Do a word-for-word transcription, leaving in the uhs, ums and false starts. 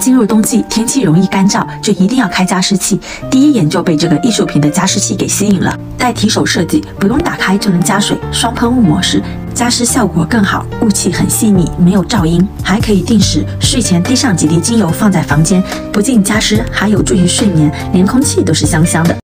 进入冬季，天气容易干燥，就一定要开加湿器。第一眼就被这个艺术品的加湿器给吸引了。带提手设计，不用打开就能加水，双喷雾模式，加湿效果更好，雾气很细腻，没有噪音，还可以定时，睡前滴上几滴精油放在房间，不仅加湿，还有助于睡眠，连空气都是香香的。